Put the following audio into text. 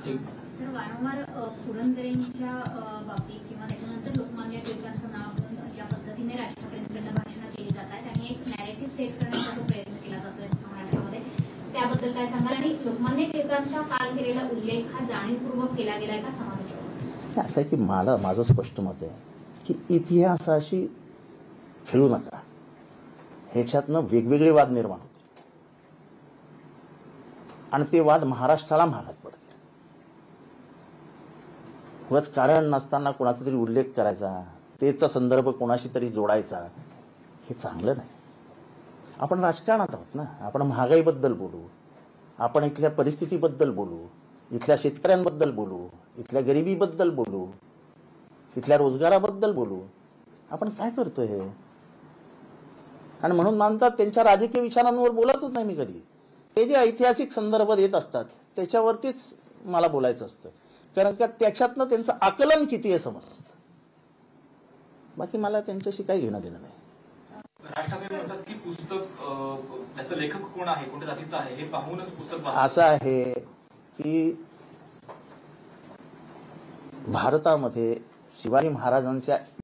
Sir, वारंवार पुरंदरेंच्या बाबतीत किंवा त्याच्यानंतर लोकमान्य टिळकांचं नाव घेऊन ज्या पद्धतीने राष्ट्रपतींकडनं भाषणं केली जातात आणि एक नॅरेटिव्ह सेट करण्याचा जो प्रयत्न केला जातोय महाराष्ट्रामध्ये, त्याबद्दल काय सांगाल? आणि लोकमान्य टिळकांचा काल केलेला उल्लेख हा जाणीवपूर्वक केला गेलाय का समाजाच्या? असं आहे की माझं स्पष्ट मत आहे की इतिहासाशी खेळू नका. ह्याच्यातनं वेगवेगळे वाद निर्माण होते आणि ते वाद महाराष्ट्राला महागात पडते. उगाच कारण नसताना कोणाचा तरी उल्लेख करायचा, त्याचा संदर्भ कोणाशी तरी जोडायचा, हे चांगलं नाही. आपण राजकारणात आहोत ना. आपण महागाईबद्दल बोलू, आपण इथल्या परिस्थितीबद्दल बोलू, इथल्या शेतकऱ्यांबद्दल बोलू, इथल्या गरिबीबद्दल बोलू, इथल्या रोजगाराबद्दल बोलू. आपण काय करतोय हे? आणि म्हणून मानतात त्यांच्या राजकीय विचारांवर बोलायचंच नाही मी कधी. ते जे ऐतिहासिक संदर्भ देत असतात त्याच्यावरतीच मला बोलायचं असतं, कारण का त्याच्यातनं त्यांचं आकलन किती आहे समजतं. बाकी मला त्यांच्याशी काही घेणं देणं नाही. राष्ट्रपती म्हणतात की पुस्तक त्याचं लेखक कोण आहे, कोणत्या जातीचा आहे हे पाहूनच पुस्तक. असं आहे की भारतामध्ये शिवाजी महाराजांच्या